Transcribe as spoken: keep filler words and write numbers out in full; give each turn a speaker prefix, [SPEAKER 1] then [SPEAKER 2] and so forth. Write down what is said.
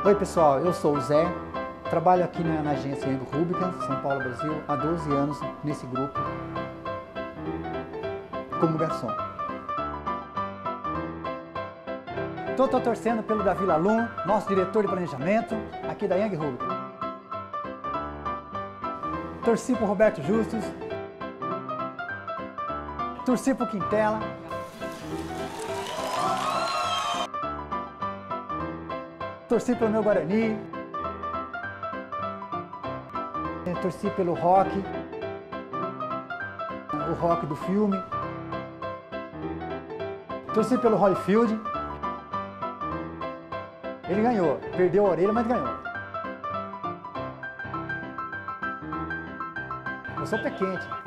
[SPEAKER 1] Oi pessoal, eu sou o Zé, trabalho aqui na, na agência Endo Rubicam, São Paulo, Brasil, há doze anos nesse grupo, como garçom. Estou torcendo pelo Davi Lalum, nosso diretor de planejamento, aqui da Endo Rubicam. Torci para o Roberto Justus, torci para o Quintela, torci pelo meu Guarani, torci pelo Rock, o Rock do filme, torci pelo Holyfield. Ele ganhou, perdeu a orelha, mas ganhou. Eu sou pé quente.